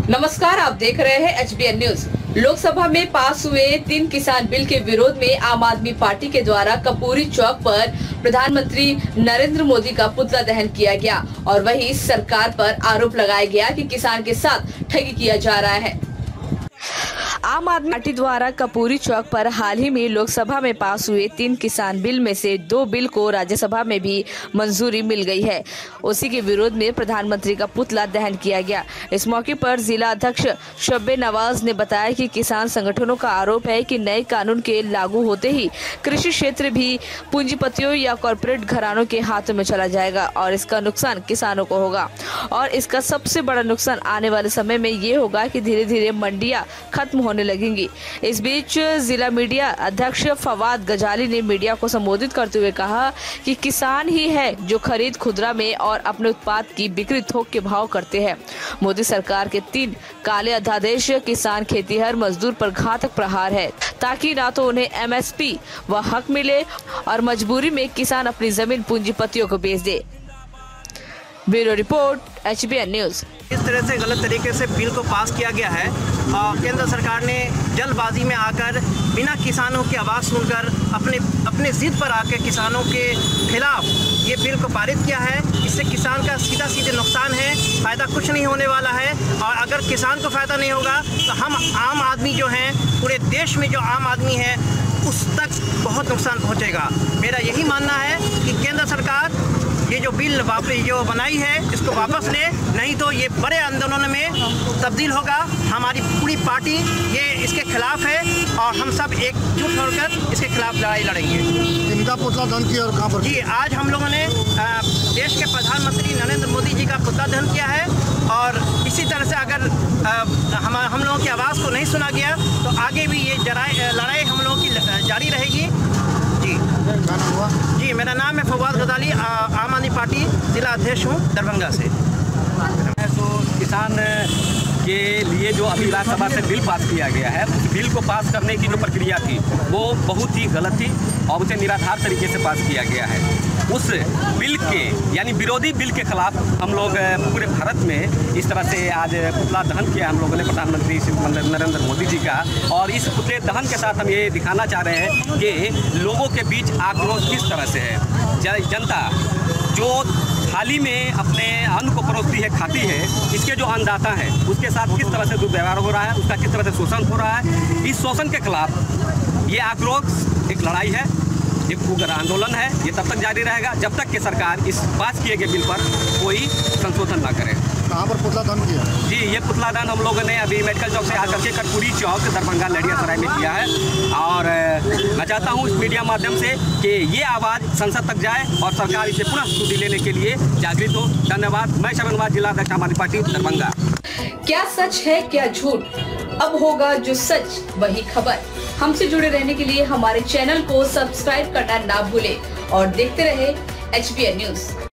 नमस्कार, आप देख रहे हैं HBN न्यूज। लोकसभा में पास हुए 3 किसान बिल के विरोध में आम आदमी पार्टी के द्वारा कपूरी चौक पर प्रधानमंत्री नरेंद्र मोदी का पुतला दहन किया गया और वहीं सरकार पर आरोप लगाया गया कि किसान के साथ ठगी किया जा रहा है। आम आदमी पार्टी द्वारा कपूरी चौक पर हाल ही में लोकसभा में पास हुए 3 किसान बिल में से 2 बिल को राज्यसभा में भी मंजूरी मिल गई है। उसी के विरोध में प्रधानमंत्री का पुतला दहन किया गया। इस मौके पर जिला अध्यक्ष शब्बे नवाज ने बताया कि किसान संगठनों का आरोप है कि नए कानून के लागू होते ही कृषि क्षेत्र भी पूंजीपतियों या कॉरपोरेट घरानों के हाथों में चला जाएगा और इसका नुकसान किसानों को होगा। और इसका सबसे बड़ा नुकसान आने वाले समय में ये होगा कि धीरे धीरे मंडियां खत्म होने लगेंगी। इस बीच जिला मीडिया अध्यक्ष फवाद गजाली ने मीडिया को संबोधित करते हुए कहा कि किसान ही है जो खरीद खुदरा में और अपने उत्पाद की बिक्री थोक के भाव करते हैं। मोदी सरकार के 3 काले अध्यादेश किसान, खेतीहर, मजदूर पर घातक प्रहार है ताकि ना तो उन्हें MSP व हक मिले और मजबूरी में किसान अपनी जमीन पूंजीपतियों को बेच दे। Bureau report, HBN news. इस तरह से गलत तरीके से बिल को पास किया गया है। केंद्र सरकार ने जल्दबाजी में आकर बिना किसानों की आवाज़ सुनकर अपने जिद पर आकर किसानों के खिलाफ ये बिल को पारित किया है। इससे किसान का सीधे नुकसान है, फ़ायदा कुछ नहीं होने वाला है। और अगर किसान को फ़ायदा नहीं होगा तो हम आम आदमी जो हैं, पूरे देश में जो आम आदमी है उस तक बहुत नुकसान पहुँचेगा। मेरा यही मानना है कि केंद्र सरकार ये जो बिल वापस जो बनाई है इसको वापस ले, नहीं तो ये बड़े आंदोलन में तब्दील होगा। हमारी पूरी पार्टी ये इसके खिलाफ है और हम सब एकजुट होकर इसके खिलाफ लड़ाई लड़ेंगे। इनका पुतला दहन किया और कहाँ पर? जी, आज हम लोगों ने देश के प्रधानमंत्री नरेंद्र मोदी जी का पुतला दहन किया है और इसी तरह से अगर हम लोगों की आवाज़ को नहीं सुना गया तो आगे भी ये लड़ाई हम लोगों की जारी रहेगी। जी, मेरा नाम है फवाद गजाली, आम आदमी पार्टी जिला अध्यक्ष हूँ दरभंगा से। तो किसान के लिए जो अभी राज्यसभा से बिल पास किया गया है, उस बिल को पास करने की जो प्रक्रिया थी वो बहुत ही गलत थी और उसे निराधार तरीके से पास किया गया है। उस बिल के यानी विरोधी बिल के खिलाफ हम लोग पूरे भारत में इस तरह से आज पुतला दहन किया हम लोगों ने प्रधानमंत्री नरेंद्र मोदी जी का। और इस पुतले दहन के साथ हम ये दिखाना चाह रहे हैं कि लोगों के बीच आक्रोश किस तरह से है। जनता जो थाली में अपने अन्न को परोसती है, खाती है, इसके जो अन्नदाता हैं उसके साथ किस तरह से दुर्व्यवहार हो रहा है, उसका किस तरह से शोषण हो रहा है। इस शोषण के खिलाफ ये आक्रोश एक लड़ाई है, एक उग्र आंदोलन है। ये तब तक जारी रहेगा जब तक कि सरकार इस पास किए गए बिल पर कोई संशोधन ना करे। कहाँ पर पुतला दहन किया? जी, ये पुतला दहन हम लोगों ने अभी मेडिकल चौक से आकर के कपूरी चौक दरभंगा लड़ियासराय में किया है। और मैं चाहता हूँ इस मीडिया माध्यम से कि ये आवाज़ संसद तक जाए और सरकार इसे पुनः स्थिति लेने के लिए जागृत हो। धन्यवाद। मैं शबनवाज, जिला अध्यक्ष आम आदमी पार्टी दरभंगा। क्या सच है क्या झूठ, अब होगा जो सच वही खबर। हमसे जुड़े रहने के लिए हमारे चैनल को सब्सक्राइब करना ना भूलें और देखते रहे HBN न्यूज।